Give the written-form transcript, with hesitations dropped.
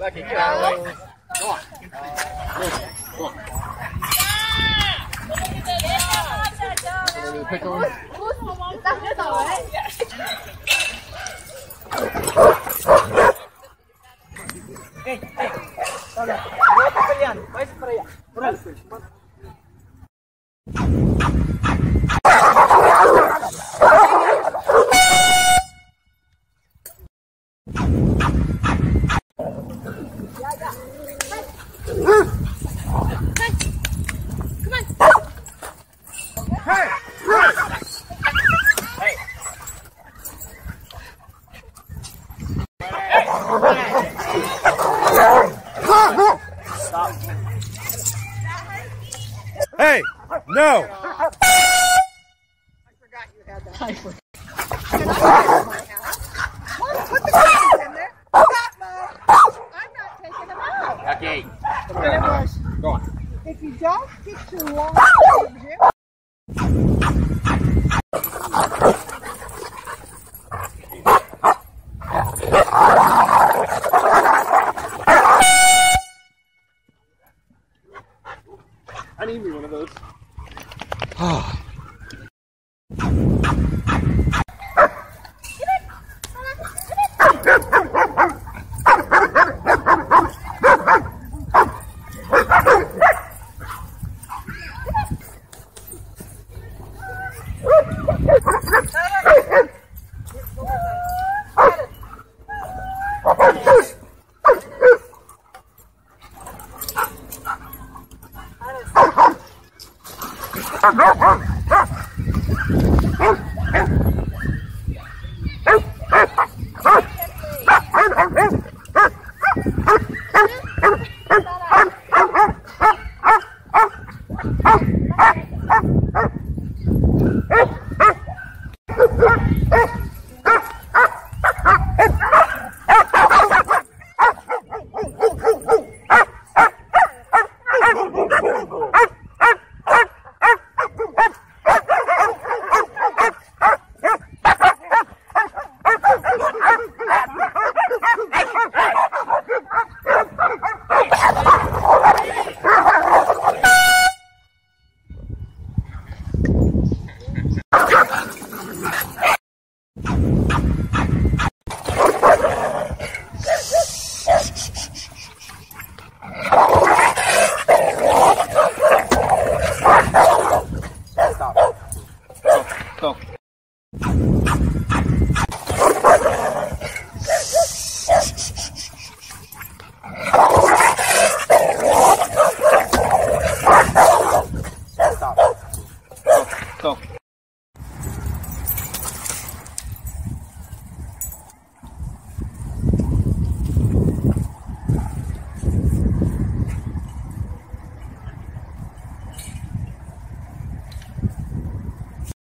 Becky, get out of the way. Go on. Go on. Pick on. Hey, hey. Vai para allá. Vai para allá. Hey, no! I forgot you had that. I forgot. Put the keys in there. Stop, Mom. I'm not taking them out. Okay. Go on. If you don't get too long, I need me one of those.